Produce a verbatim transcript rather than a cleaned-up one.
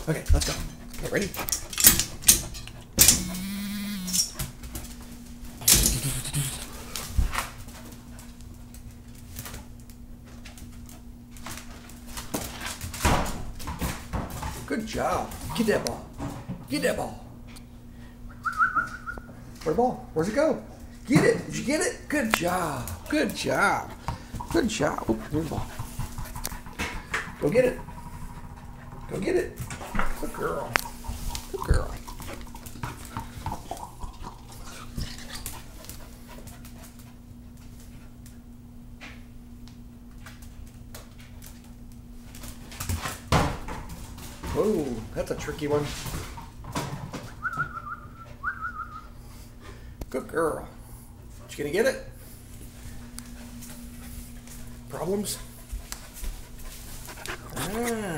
Okay, let's go. Get ready. Good job. Get that ball. Get that ball. Where's the ball? Where's it go? Get it. Did you get it? Good job. Good job. Good job. Oh, there's the ball. Go get it. Go get it. Good girl. Good girl. Whoa, that's a tricky one. Good girl. You gonna get it? Problems? Ah.